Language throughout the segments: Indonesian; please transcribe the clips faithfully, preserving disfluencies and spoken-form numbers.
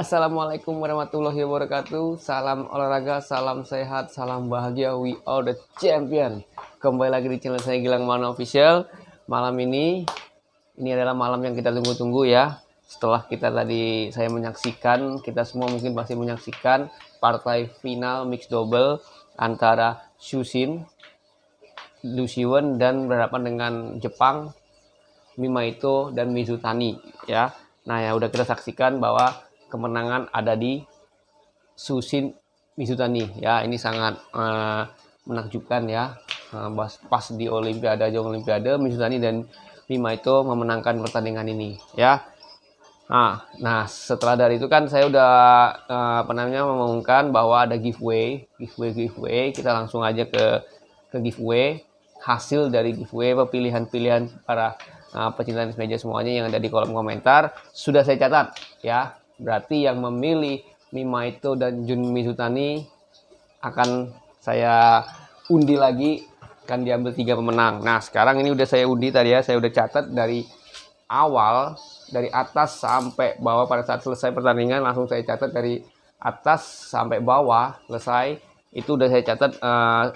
Assalamualaikum warahmatullahi wabarakatuh. Salam olahraga, salam sehat, salam bahagia. We are the champion. Kembali lagi di channel saya Gilang Maulana Official. Malam ini, ini adalah malam yang kita tunggu-tunggu ya. Setelah kita tadi saya menyaksikan, kita semua mungkin masih menyaksikan partai final mixed double antara Shushin, Liu Shiwen dan berhadapan dengan Jepang, Mimaito dan Mizutani ya. Nah ya udah kita saksikan bahwa kemenangan ada di Shushin Mizutani ya. Ini sangat uh, menakjubkan ya. Uh, pas di Olimpiade Jong Olimpiade Mizutani dan Mimaito memenangkan pertandingan ini ya. Nah, nah setelah dari itu kan saya udah uh, apa namanya mengumumkan bahwa ada giveaway, giveaway, giveaway. Kita langsung aja ke ke giveaway. Hasil dari giveaway pilihan-pilihan para uh, pecinta tenis meja semuanya yang ada di kolom komentar sudah saya catat ya. Berarti yang memilih Mimaito dan Jun Mizutani akan saya undi lagi, akan diambil tiga pemenang. Nah sekarang ini udah saya undi tadi ya, saya udah catat dari awal, dari atas sampai bawah. Pada saat selesai pertandingan langsung saya catat dari atas sampai bawah selesai. Itu udah saya catat uh,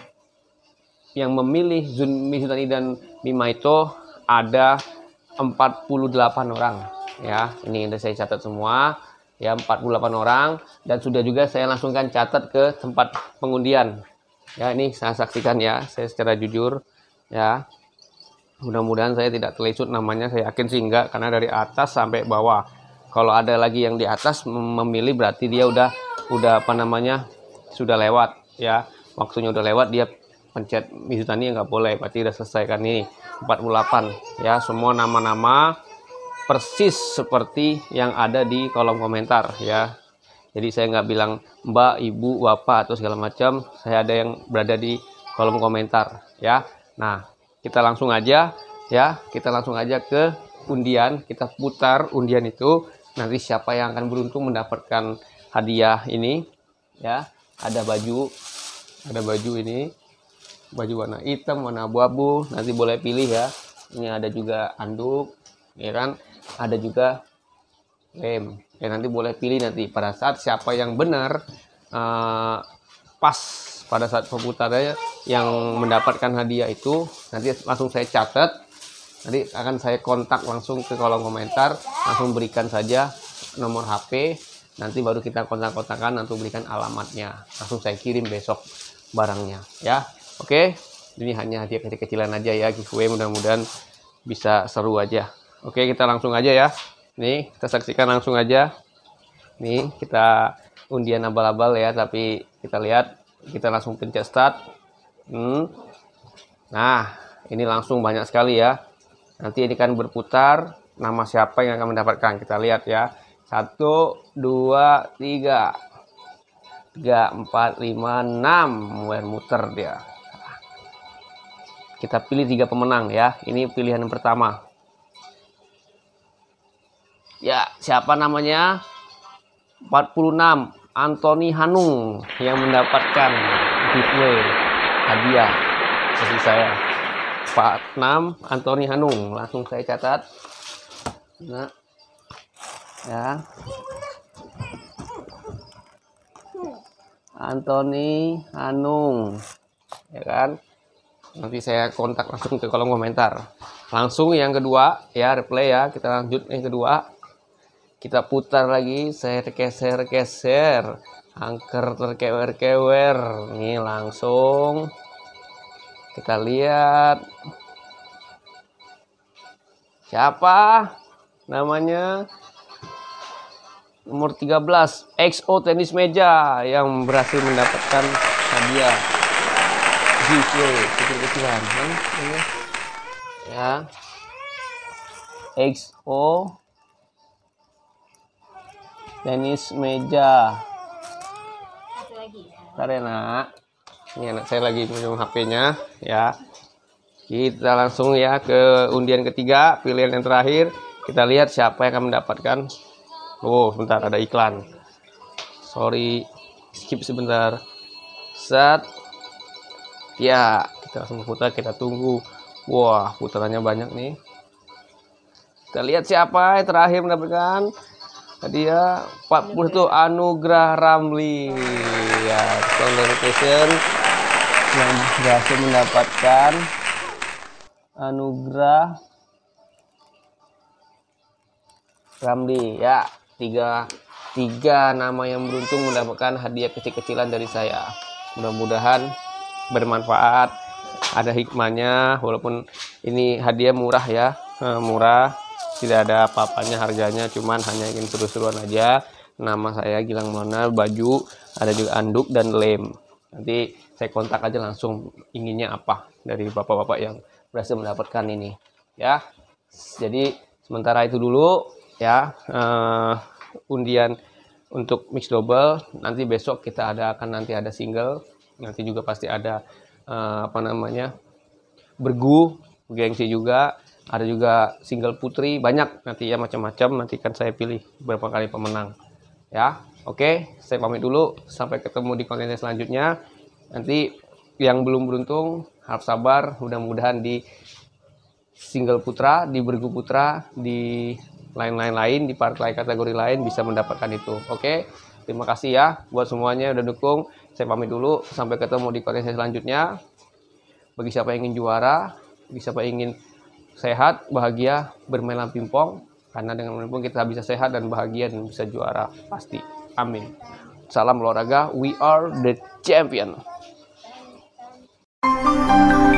yang memilih Jun Mizutani dan Mimaito ada empat puluh delapan orang ya. Ini udah saya catat semua ya, empat puluh delapan orang, dan sudah juga saya langsungkan catat ke tempat pengundian ya. Ini saya saksikan ya, saya secara jujur ya. Mudah-mudahan saya tidak terlecut namanya, saya yakin sih enggak, karena dari atas sampai bawah. Kalau ada lagi yang di atas memilih berarti dia udah udah apa namanya sudah lewat ya, waktunya udah lewat, dia pencet Mizutani nggak boleh, berarti udah selesai kan. Ini empat puluh delapan ya, semua nama-nama persis seperti yang ada di kolom komentar ya. Jadi saya nggak bilang mbak, ibu, bapak atau segala macam, saya ada yang berada di kolom komentar ya. Nah kita langsung aja ya, kita langsung aja ke undian. Kita putar undian itu, nanti siapa yang akan beruntung mendapatkan hadiah ini ya. Ada baju, ada baju ini, baju warna hitam, warna abu-abu, nanti boleh pilih ya. Ini ada juga anduk ya kan, ada juga lem ya, nanti boleh pilih nanti pada saat siapa yang benar uh, pas pada saat pemutarannya yang mendapatkan hadiah itu, nanti langsung saya catat, nanti akan saya kontak langsung ke kolom komentar, langsung berikan saja nomor H P, nanti baru kita kontak-kontakan untuk berikan alamatnya, langsung saya kirim besok barangnya ya. Oke, ini hanya hadiah kecil-kecilan aja ya, giveaway, mudah-mudahan bisa seru aja. Oke, kita langsung aja ya. Nih, kita saksikan langsung aja. Nih, kita undian abal-abal ya, tapi kita lihat, kita langsung pencet start. Hmm. Nah, ini langsung banyak sekali ya. Nanti ini kan berputar, nama siapa yang akan mendapatkan. Kita lihat ya. Satu, dua, tiga. Tiga, empat, lima, enam. Muter dia. Kita pilih tiga pemenang ya. Ini pilihan yang pertama. Ya, siapa namanya? empat puluh enam, Anthony Hanung yang mendapatkan giveaway hadiah dari saya. empat puluh enam, Anthony Hanung, langsung saya catat. Nah, ya. Anthony Hanung, ya kan? Nanti saya kontak langsung ke kolom komentar. Langsung yang kedua ya, replay ya. Kita lanjut yang kedua. Kita putar lagi, saya keser-keser, angker terkewer-kewer. Ini langsung kita lihat siapa namanya, nomor tiga belas, X O tenis meja yang berhasil mendapatkan hadiah giveaway kecil-kecilan kan? Ya, X O tenis meja. Bentar ya nak, ini anak saya lagi minum H P-nya ya. Kita langsung ya ke undian ketiga, pilihan yang terakhir. Kita lihat siapa yang akan mendapatkan. Oh sebentar, ada iklan, sorry, skip sebentar. Set ya, kita langsung putar, kita tunggu. Wah putarannya banyak nih. Kita lihat siapa yang terakhir mendapatkan. hadiah empat puluh tuh Anugrah Ramli ya, congratulations yang berhasil mendapatkan Anugrah Ramli ya. Tiga tiga nama yang beruntung mendapatkan hadiah kecil-kecilan dari saya. Mudah-mudahan bermanfaat, ada hikmahnya, walaupun ini hadiah murah ya, eh, murah, tidak ada apa-apanya harganya, cuman hanya ingin seru-seruan aja. Nama saya Gilang Maulana, baju, ada juga anduk dan lem. Nanti saya kontak aja langsung inginnya apa dari bapak-bapak yang berhasil mendapatkan ini ya. Jadi sementara itu dulu ya, eh, undian untuk mix double. Nanti besok kita ada akan nanti ada single, nanti juga pasti ada eh, apa namanya bergu gengsi juga, ada juga single putri, banyak nanti ya, macam-macam. Nanti kan saya pilih beberapa kali pemenang ya. Oke, saya pamit dulu, sampai ketemu di konten selanjutnya. Nanti yang belum beruntung harap sabar, mudah-mudahan di single putra, di bergu putra, di lain-lain lain, di part lain kategori lain bisa mendapatkan itu. Oke, terima kasih ya buat semuanya udah dukung. Saya pamit dulu, sampai ketemu di konten selanjutnya. Bagi siapa yang ingin juara, bagi siapa yang ingin sehat, bahagia, bermain lam pingpong, karena dengan main pingpong kita bisa sehat dan bahagia dan bisa juara pasti. Amin. Salam olahraga, we are the champion.